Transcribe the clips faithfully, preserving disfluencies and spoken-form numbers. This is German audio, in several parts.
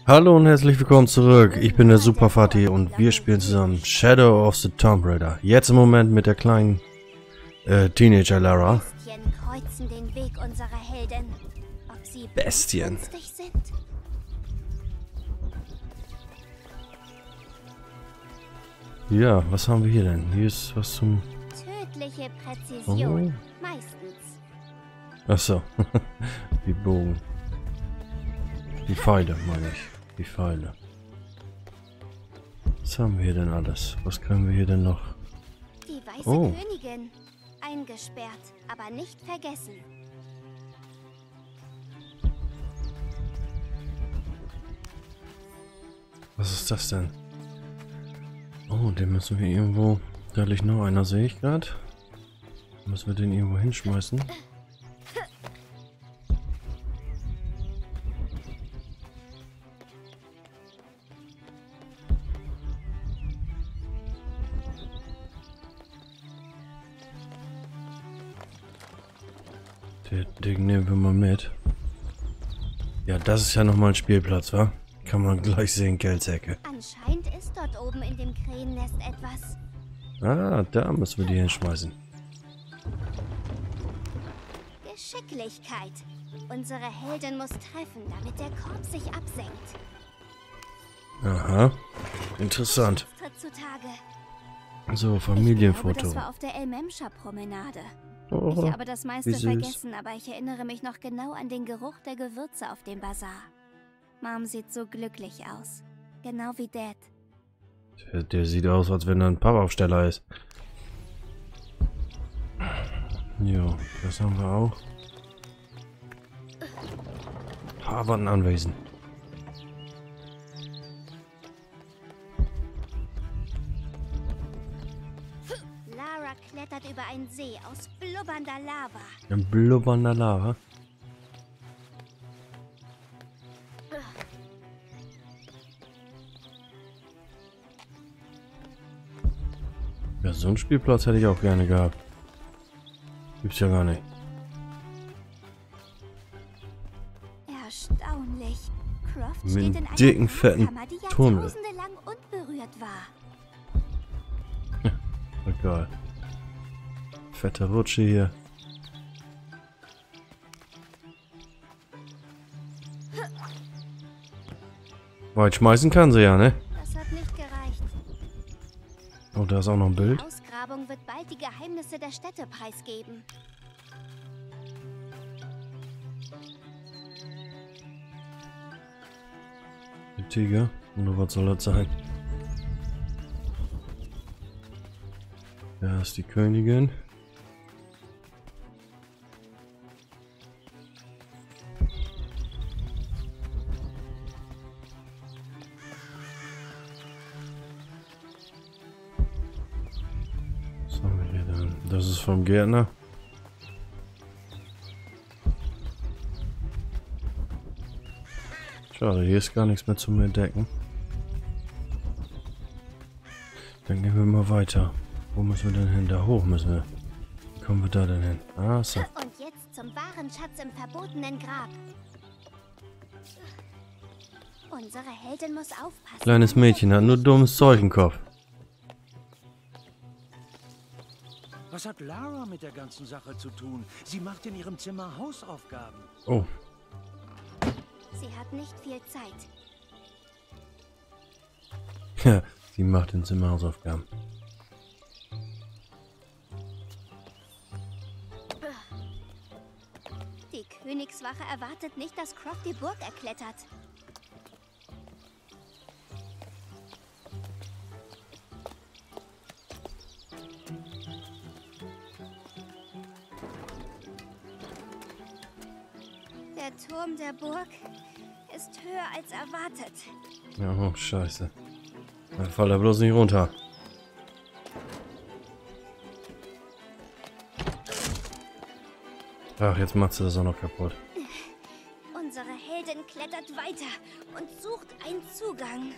Hallo und herzlich willkommen zurück. Ich bin der Super Fatih und wir spielen zusammen Shadow of the Tomb Raider. Jetzt im Moment mit der kleinen äh, Teenager Lara. Bestien kreuzen den Weg unserer Helden. Ob sie Bestien. blutrünstig sind? Ja, was haben wir hier denn? Hier ist was zum... Tödliche Präzision. Oh. Meistens. Achso. Die Bogen. Die Pfeile, meine ich. Die Pfeile. Was haben wir hier denn alles? Was können wir hier denn noch? Die weiße Oh. Königin. Eingesperrt, aber nicht vergessen. Was ist das denn? Oh, den müssen wir irgendwo... Da liegt noch einer, sehe ich gerade. Müssen wir den irgendwo hinschmeißen? Den, den nehmen wir mal mit. Ja, das ist ja nochmal ein Spielplatz, wa? Kann man gleich sehen, Geldsäcke. Anscheinend ist dort oben in dem Krähennest etwas. Ah, da müssen wir die hinschmeißen. Geschicklichkeit. Unsere Heldin muss treffen, damit der Korb sich absenkt. Aha. Interessant. Tritt zutage. So, Ich glaube, Familienfoto. das war auf der El-Memscher-Promenade. Oh, Ich habe das meiste wie süß. vergessen, aber ich erinnere mich noch genau an den Geruch der Gewürze auf dem Bazar. Mom sieht so glücklich aus. Genau wie Dad. Der, der sieht aus, als wenn er ein Pappaufsteller ist. Jo, das haben wir auch. Harvard anwesend. Lara klettert über einen See aus blubbernder Lava. Ein blubbernder Lava. Ja, so einen Spielplatz hätte ich auch gerne gehabt. Gibt's ja gar nicht. Erstaunlich. Croft Mit steht einem in einer dicken, fetten Grabkammer, die Tunnel. jahrtausende lang unberührt war. Egal. Fette Rutsche hier. Weit schmeißen kann sie ja, ne? Das hat nicht gereicht. Oh, da ist auch noch ein Die Bild. Ausgrabung wird bald die Geheimnisse der Städte preisgeben. Der Tiger. Nur was soll das sein? Da ist die Königin. Was haben wir hier dann? Das ist vom Gärtner. Schade, hier ist gar nichts mehr zum Entdecken. Dann gehen wir mal weiter. Wo müssen wir denn hin? Da hoch müssen wir. Wie kommen wir da denn hin? Ah, so. Und jetzt zum wahren Schatz im verbotenen Grab. Unsere Heldin muss aufpassen. Kleines Mädchen hat nur dummes Zeug im Kopf. Was hat Lara mit der ganzen Sache zu tun? Sie macht in ihrem Zimmer Hausaufgaben. Oh, Sie hat nicht viel Zeit. ja, sie macht im Zimmer Hausaufgaben. Die Königswache erwartet nicht, dass Croft die Burg erklettert. Der Turm der Burg ist höher als erwartet. Ja, oh, scheiße. Dann fall er bloß nicht runter. Ach, jetzt macht sie das auch noch kaputt. Unsere Heldin klettert weiter und sucht einen Zugang.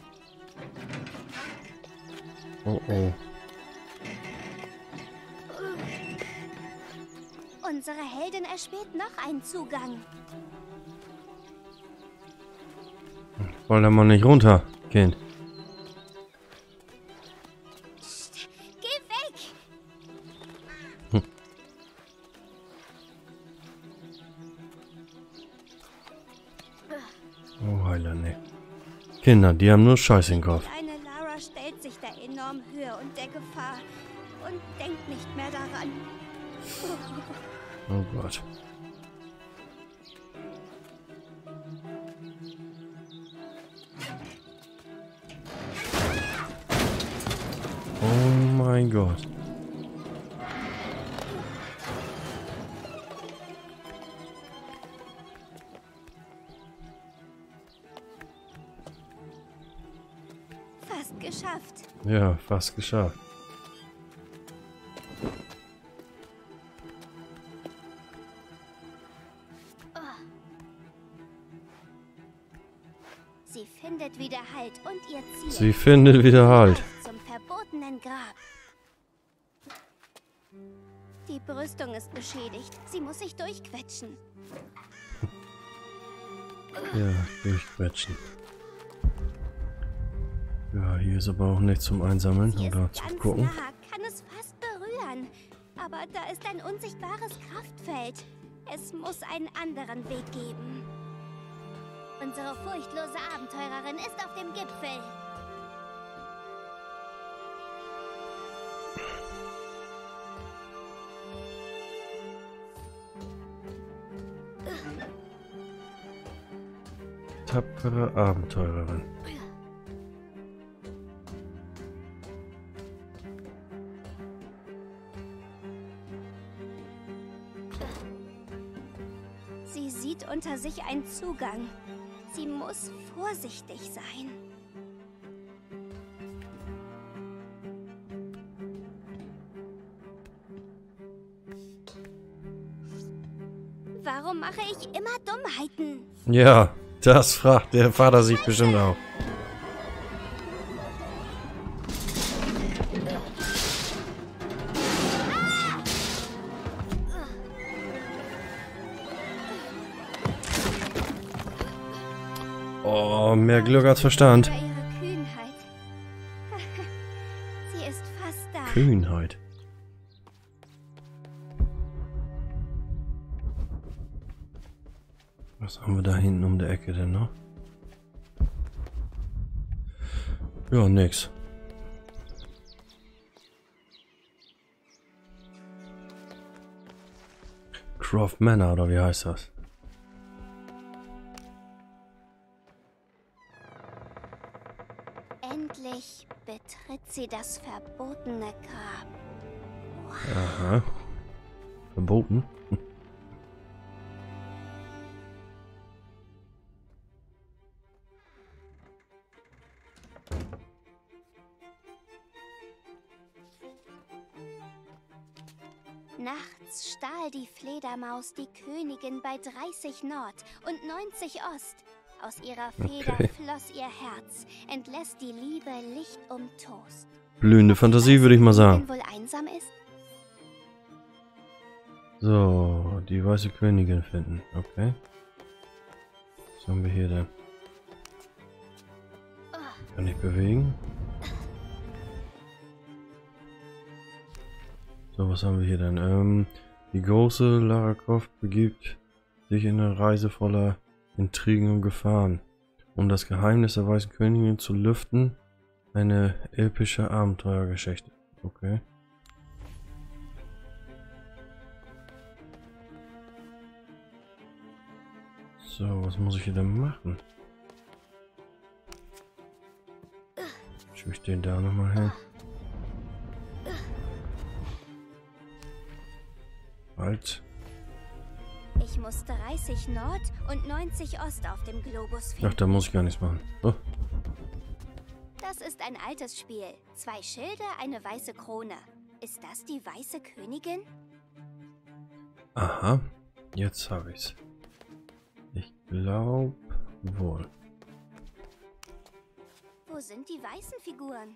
Oh, oh. Unsere Heldin erspäht noch einen Zugang. Fall da mal nicht runter, Kind. Geh weg! Hm. Oh, Heiland, nee. Kinder, die haben nur Scheiß im Kopf. Kleine Lara stellt sich da enorm höher und der Gefahr und denkt nicht mehr daran. Oh Gott. Oh mein Gott. Fast geschafft. Ja, fast geschafft. Sie findet wieder Halt und ihr Ziel. Sie findet wieder Halt. Zum verbotenen Grab. Die Brüstung ist beschädigt. Sie muss sich durchquetschen. Ja, durchquetschen. Ja, hier ist aber auch nichts zum Einsammeln Sie ist oder zum ganz Gucken. nah, kann es fast berühren. Aber da ist ein unsichtbares Kraftfeld. Es muss einen anderen Weg geben. Unsere furchtlose Abenteurerin ist auf dem Gipfel. Tapfere Abenteurerin. Sie sieht unter sich einen Zugang. Sie muss vorsichtig sein. Warum mache ich immer Dummheiten? Ja, das fragt der Vater sich bestimmt auch. Oh, mehr Glück als Verstand. Über ihre Kühnheit. Sie ist fast da. Kühnheit. Was haben wir da hinten um der Ecke denn noch? Ja, nix. Croft Manor, oder wie heißt das? Endlich betritt sie das verbotene Grab. Aha. Verboten? Nachts stahl die Fledermaus die Königin bei dreißig Nord und neunzig Ost. Aus ihrer Feder Okay. floss ihr Herz, entlässt die Liebe Licht um Toast. Blühende Fantasie, würde ich mal sagen. Wenn wohl einsam ist? So, die weiße Königin finden. Okay. Was haben wir hier denn? Kann ich bewegen? So, was haben wir hier denn? Ähm, die große Lara Croft begibt sich in eine Reise voller Intrigen und Gefahren, um das Geheimnis der weißen Königin zu lüften. Eine epische Abenteuergeschichte. Okay. So, was muss ich hier denn machen? Schiebe ich den da nochmal hin. Halt. Ich muss dreißig Nord und neunzig Ost auf dem Globus finden. Ach, da muss ich gar nichts machen. Oh. Das ist ein altes Spiel. Zwei Schilde, eine weiße Krone. Ist das die weiße Königin? Aha. Jetzt habe ich's. Ich glaube wohl. Wo sind die weißen Figuren?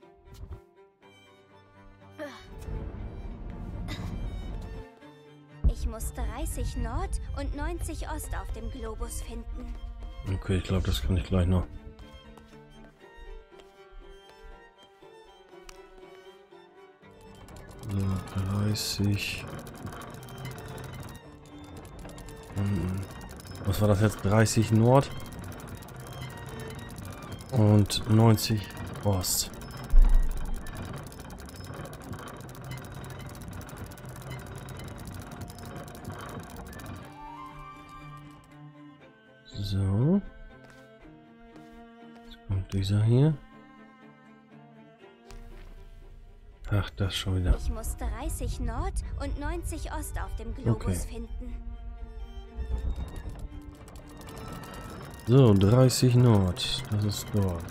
Ich muss dreißig Nord und neunzig Ost auf dem Globus finden. Okay, ich glaube, das kann ich gleich noch. So, dreißig. Hm. Was war das jetzt? dreißig Nord. Und neunzig Ost. So. Jetzt kommt dieser hier. Ach, das schon wieder. Ich muss dreißig Nord und neunzig Ost auf dem Globus Okay. finden. So, dreißig Nord. Das ist dort.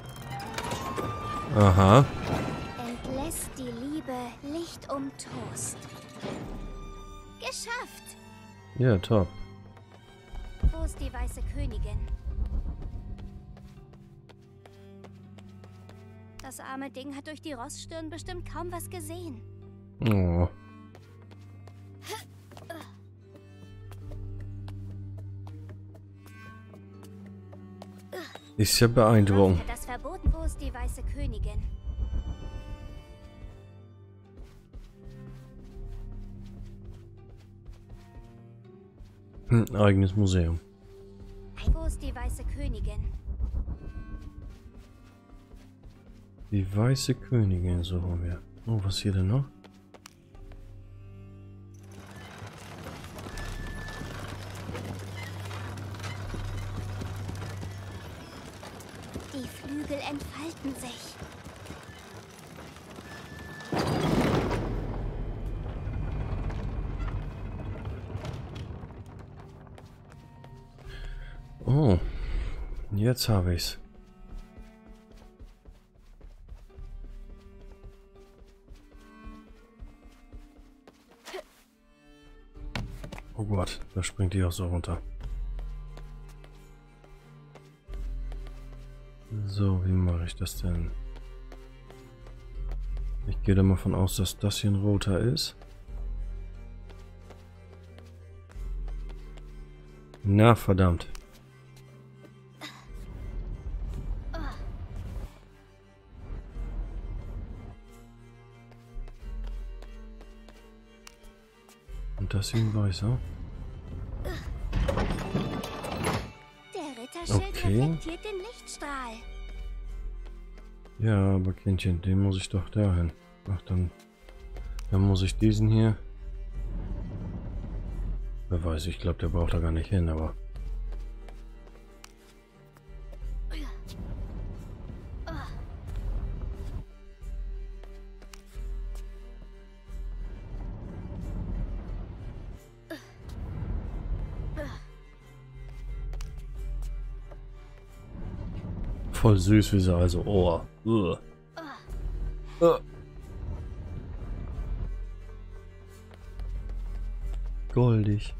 Aha. Entlässt die Liebe Licht um Toast. Geschafft! Ja, top. Wo ist die weiße Königin? Das arme Ding hat durch die Roststirn bestimmt kaum was gesehen. Oh. Ist ja beeindruckend. Hat das verboten? Wo ist die weiße Königin? Ein eigenes Museum. Wo ist die weiße Königin? Die weiße Königin suchen wir. Oh, was hier denn noch? Die Flügel entfalten sich. Oh, jetzt habe ich's. Oh Gott, da springt die auch so runter. So, wie mache ich das denn? Ich gehe da mal von aus, dass das hier ein roter ist. Na, verdammt. Und das hier ein weißer. Der Ritterschild Okay. reflektiert den Lichtstrahl. Ja, aber Kindchen, den muss ich doch dahin. Ach, dann, dann muss ich diesen hier. Wer weiß, ich glaube, der braucht da gar nicht hin, aber. Voll süß, wie sie also. Oh. Uh. Uh. Goldig.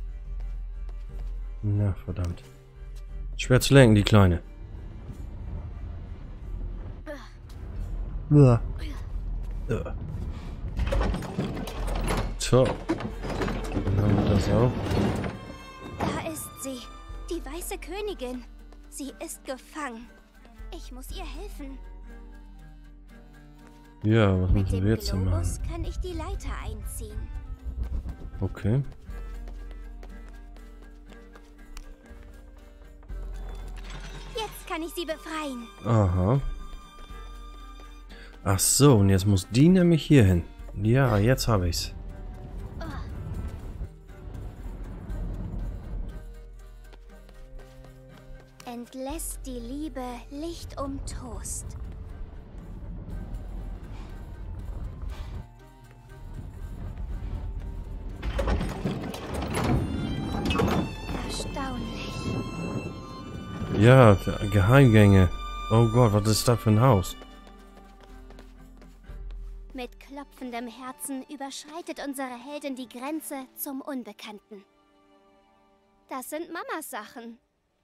Na, verdammt. Schwer zu lenken, die Kleine. Uh. Uh. So. Dann haben wir das auch. Da ist sie. Die weiße Königin. Sie ist gefangen. Ich muss ihr helfen. Ja, was Mit müssen dem wir jetzt denn machen? Globus kann ich die Leiter einziehen. Okay. Jetzt kann ich sie befreien. Aha. Ach so, und jetzt muss die nämlich hier hin. Ja, jetzt habe ich's. Entlässt die Liebe Licht um Toast. Erstaunlich. Ja, Geheimgänge. Oh Gott, was ist das für ein Haus? Mit klopfendem Herzen überschreitet unsere Heldin die Grenze zum Unbekannten. Das sind Mamas Sachen.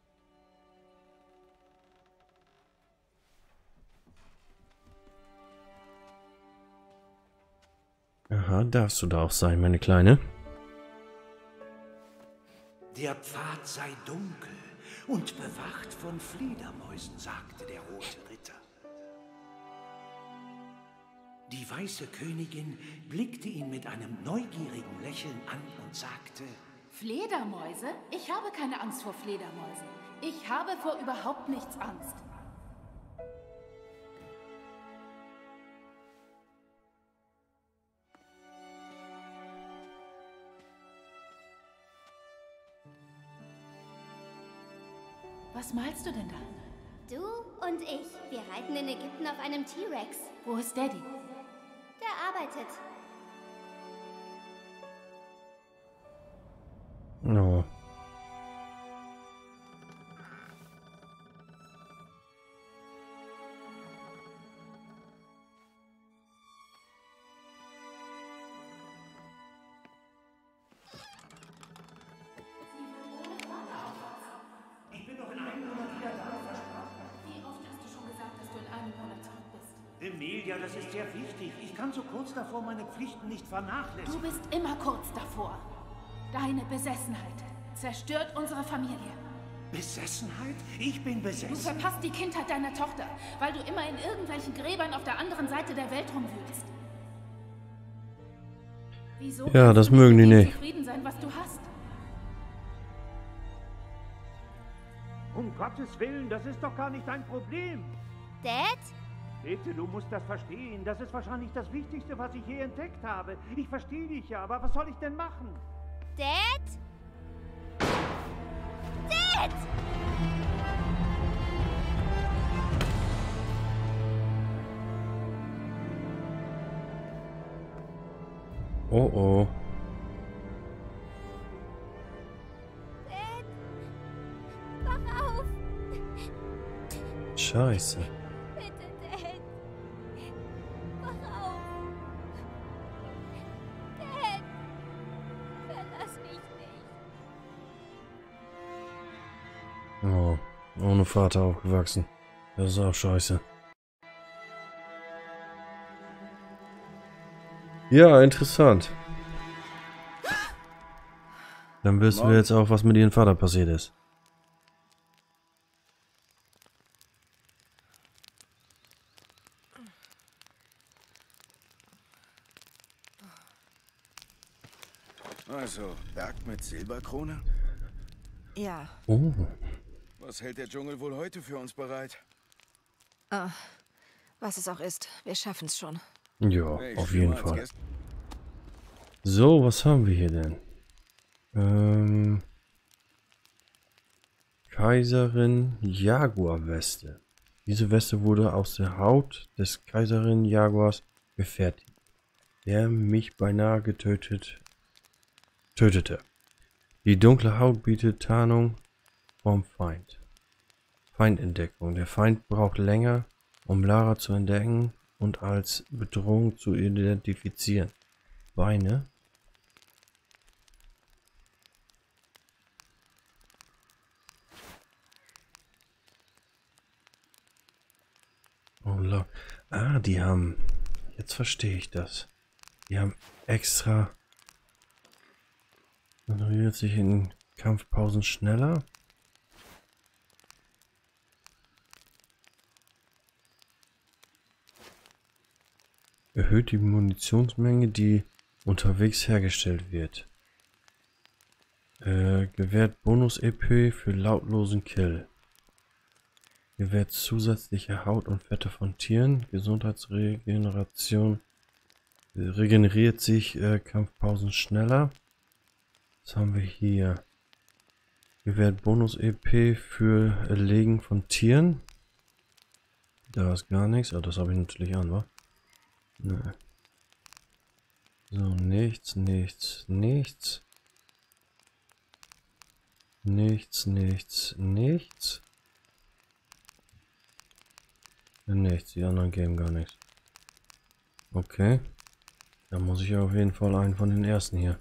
Aha, darfst du da auch sein, meine Kleine? Der Pfad sei dunkel und bewacht von Fledermäusen, sagte der rote Ritter. Die weiße Königin blickte ihn mit einem neugierigen Lächeln an und sagte: Fledermäuse? Ich habe keine Angst vor Fledermäusen. Ich habe vor überhaupt nichts Angst. Was malst du denn da? Du und ich, wir reiten in Ägypten auf einem T-Rex. Wo ist Daddy? Der arbeitet. No. Emilia, das ist sehr wichtig. Ich kann so kurz davor meine Pflichten nicht vernachlässigen. Du bist immer kurz davor. Deine Besessenheit zerstört unsere Familie. Besessenheit? Ich bin Du besessen. verpasst die Kindheit deiner Tochter, weil du immer in irgendwelchen Gräbern auf der anderen Seite der Welt rumwühlst. Wieso Ja, kannst das du mögen mit die dem nicht. zufrieden sein, was du hast? Um Gottes Willen, das ist doch gar nicht dein Problem. Dad? Bitte, du musst das verstehen. Das ist wahrscheinlich das Wichtigste, was ich je entdeckt habe. Ich verstehe dich ja, aber was soll ich denn machen? Dad? Dad! Oh oh. Dad? Wach auf! Scheiße. Bitte, Dad! Wach auf! Dad! Verlass mich nicht! Oh, ohne Vater aufgewachsen. Das ist auch scheiße. Ja, interessant. Dann wissen wir jetzt auch, was mit ihrem Vater passiert ist. Also, Berg mit Silberkrone? Ja, Oh. Was hält der Dschungel wohl heute für uns bereit? ah, was es auch ist, wir schaffen es schon. Ja, Hey, auf schlimmer jeden als Fall. gestern. So, was haben wir hier denn? Ähm, Kaiserin Jaguar-Weste. Diese Weste wurde aus der Haut des Kaiserin Jaguars gefertigt, der mich beinahe getötet tötete. Die dunkle Haut bietet Tarnung vom Feind. Feindentdeckung. Der Feind braucht länger, um Lara zu entdecken und als Bedrohung zu identifizieren. Beine. Oh, la- ah, die haben... Jetzt verstehe ich das. Die haben extra... Generiert sich in Kampfpausen schneller. Erhöht die Munitionsmenge, die unterwegs hergestellt wird. Äh, gewährt Bonus-E P für lautlosen Kill. Gewährt zusätzliche Haut und Fette von Tieren. Gesundheitsregeneration. Regeneriert sich äh, Kampfpausen schneller. Was haben wir hier? Gewährt Bonus-E P für Erlegen von Tieren. Da ist gar nichts. Ah, das habe ich natürlich an, wa? Nö. So, nichts, nichts, nichts. Nichts, nichts, nichts. Nichts, die anderen geben gar nichts. Okay. Dann muss ich auf jeden Fall einen von den ersten hier.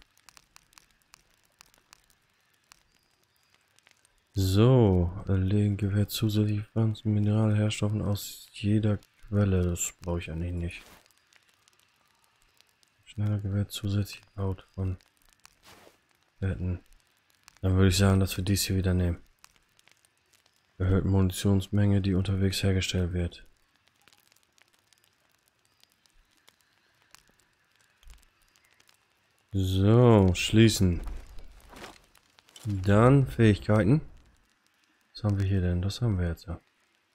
So, erlegen gewährt zusätzliche Pflanzen, Mineralherstoffen aus jeder Quelle. Das brauche ich eigentlich nicht. Schneller gewährt zusätzliche Haut von Fetten. Dann würde ich sagen, dass wir dies hier wieder nehmen. Erhöht Munitionsmenge, die unterwegs hergestellt wird. So, schließen. Dann Fähigkeiten. Was haben wir hier denn? Das haben wir jetzt ja.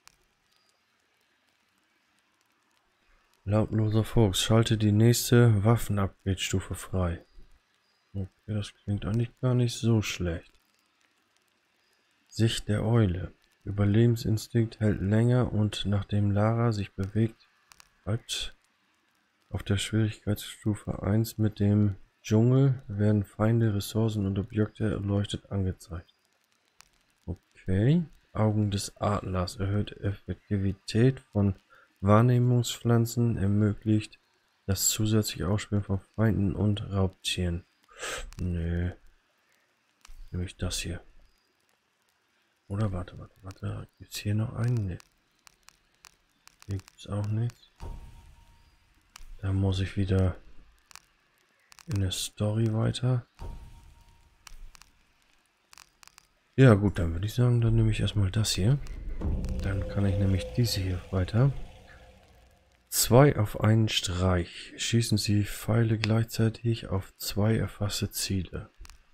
Lautloser Fuchs. Schalte die nächste Waffen-Upgrade-Stufe frei. Okay, das klingt eigentlich gar nicht so schlecht. Sicht der Eule. Überlebensinstinkt hält länger und nachdem Lara sich bewegt, bleibt auf der Schwierigkeitsstufe eins mit dem Dschungel werden Feinde, Ressourcen und Objekte erleuchtet angezeigt. Okay. Augen des Adlers erhöht Effektivität von Wahrnehmungspflanzen, ermöglicht das zusätzliche Ausspielen von Feinden und Raubtieren. Nö. Nehme ich das hier. Oder warte, warte, warte. Gibt es hier noch einen? Nee. Hier gibt es auch nichts. Da muss ich wieder in der Story weiter. Ja gut, dann würde ich sagen, dann nehme ich erstmal das hier. Dann kann ich nämlich diese hier weiter. Zwei auf einen Streich. Schießen Sie Pfeile gleichzeitig auf zwei erfasste Ziele.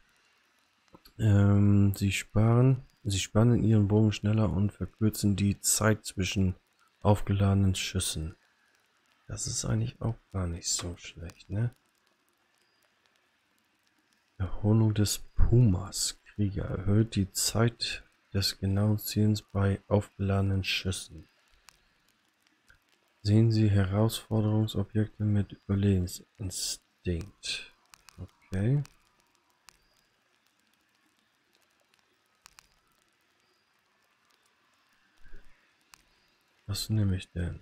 Ähm, Sie sparen, Sie spannen Ihren Bogen schneller und verkürzen die Zeit zwischen aufgeladenen Schüssen. Das ist eigentlich auch gar nicht so schlecht, ne? Erholung des Pumas. Krieger erhöht die Zeit des genauen Zielens bei aufgeladenen Schüssen. Sehen Sie Herausforderungsobjekte mit Überlebensinstinkt. Okay. Was nehme ich denn?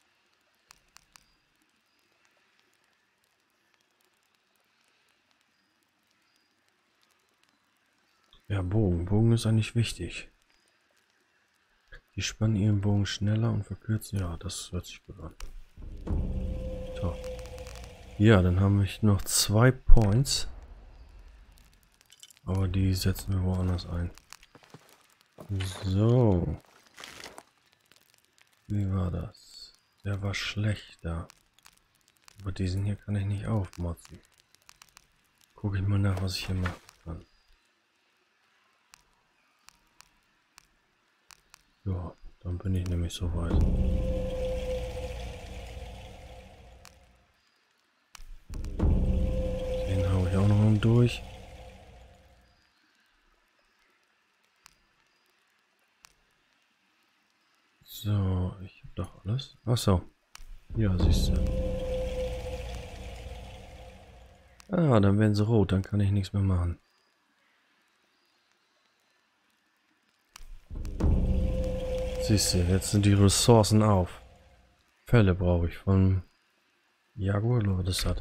Ja, Bogen. Bogen ist eigentlich wichtig. Die spannen ihren Bogen schneller und verkürzen. Ja, das hört sich gut an. So. Ja, dann haben wir noch zwei Points. Aber die setzen wir woanders ein. So. Wie war das? Der war schlechter. Aber diesen hier kann ich nicht aufmotzen. Gucke ich mal nach, was ich hier machen kann. Ja, dann bin ich nämlich soweit. Den hau ich auch noch mal durch. So, ich hab doch alles. Ach so. Ja, siehst du. Ah, dann werden sie rot, dann kann ich nichts mehr machen. Siehst du, jetzt sind die Ressourcen auf. Fälle brauche ich von Jaguar, oder was das hat.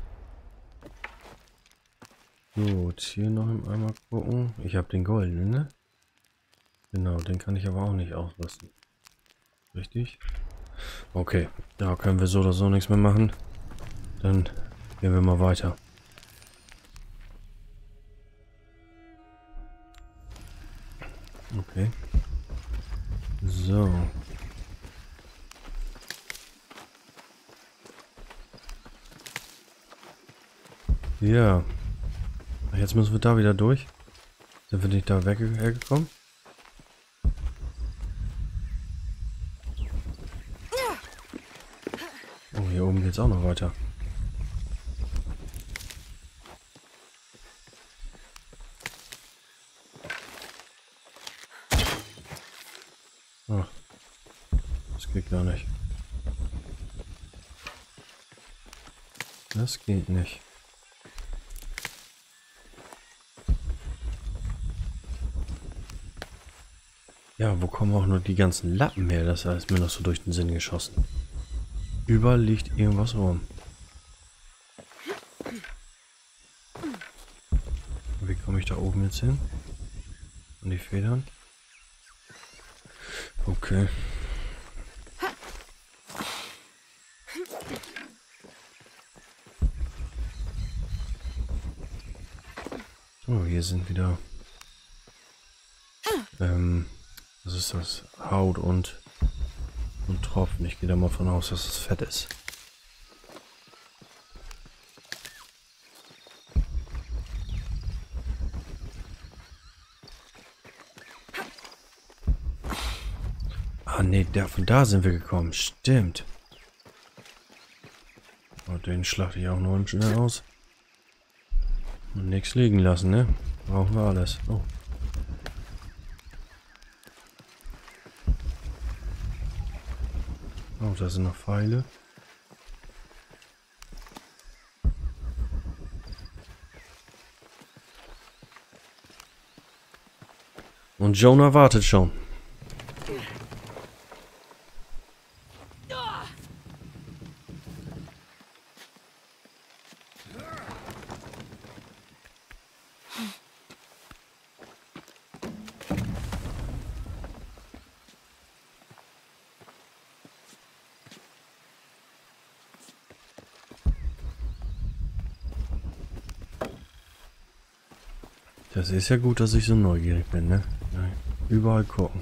Gut, hier noch einmal gucken. Ich habe den goldenen, ne? Genau, den kann ich aber auch nicht ausrüsten. Richtig? Okay, da können wir so oder so nichts mehr machen. Dann gehen wir mal weiter. Okay. So. Ja. Jetzt müssen wir da wieder durch. Sind wir nicht da weggekommen? Oh, hier oben geht's auch noch weiter. Oh. Das geht gar nicht. Das geht nicht. Ja, wo kommen auch nur die ganzen Lappen her? Das ist mir noch so durch den Sinn geschossen. Überall liegt irgendwas rum. Wie komme ich da oben jetzt hin? Und die Federn? Okay. Oh, hier sind wieder... Ähm, was ist das? Haut und... und Tropfen. Ich gehe da mal von aus, dass es Fett ist. Ah ne, da, von da sind wir gekommen. Stimmt. Und den schlachte ich auch noch schnell aus. Und nichts liegen lassen, ne? Brauchen wir alles. Oh. Oh, da sind noch Pfeile. Und Jonah wartet schon. Das ist ja gut, dass ich so neugierig bin, ne? Überall gucken.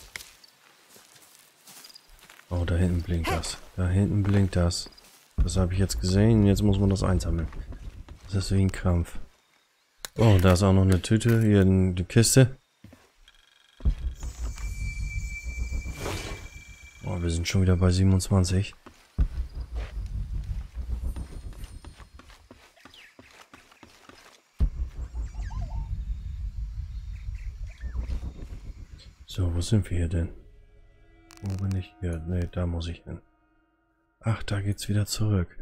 Oh, da hinten blinkt das. Da hinten blinkt das. Das habe ich jetzt gesehen. Jetzt muss man das einsammeln. Das ist wie ein Krampf. Oh, da ist auch noch eine Tüte. Hier die Kiste. Oh, wir sind schon wieder bei siebenundzwanzig. So, wo sind wir hier denn? Wo bin ich hier? Ne, da muss ich hin. Ach, da geht's wieder zurück.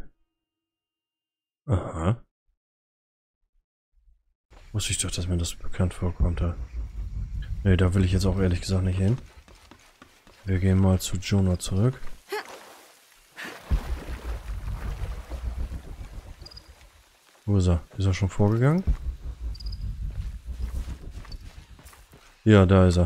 Aha. Wusste ich doch, dass mir das bekannt vorkommt. Ne, da will ich jetzt auch ehrlich gesagt nicht hin. Wir gehen mal zu Jonah zurück. Wo ist er? Ist er schon vorgegangen? Ja, da ist er.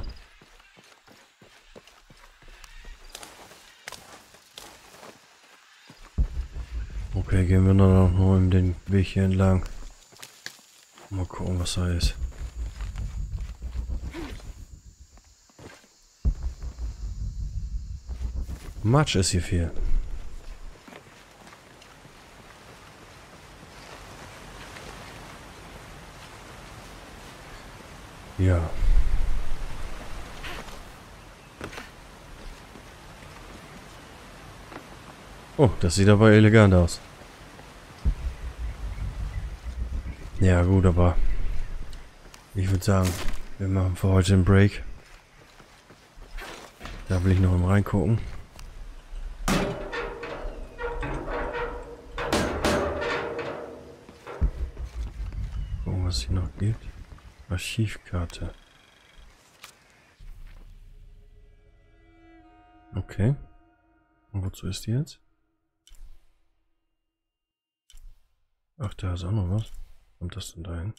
Okay, gehen wir dann noch in den Weg hier entlang. Mal gucken, was da ist. Matsch ist hier viel. Ja. Oh, das sieht aber elegant aus. Ja gut, aber ich würde sagen, wir machen für heute einen Break. Da will ich noch mal reingucken. Gucken, was es hier noch gibt. Archivkarte. Okay. Und wozu ist die jetzt? Ach, da ist auch noch was. Kommt das denn dahin?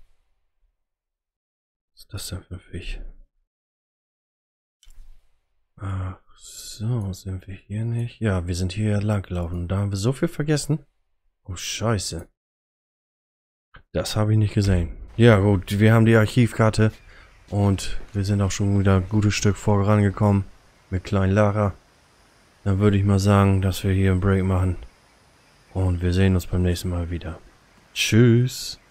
Was ist das denn für ein Viech? Ach so, sind wir hier nicht? Ja, wir sind hier lang gelaufen. Da haben wir so viel vergessen. Oh, scheiße. Das habe ich nicht gesehen. Ja gut, wir haben die Archivkarte. Und wir sind auch schon wieder ein gutes Stück vorangekommen. Mit kleinen Lara. Dann würde ich mal sagen, dass wir hier einen Break machen. Und wir sehen uns beim nächsten Mal wieder. Tschüss.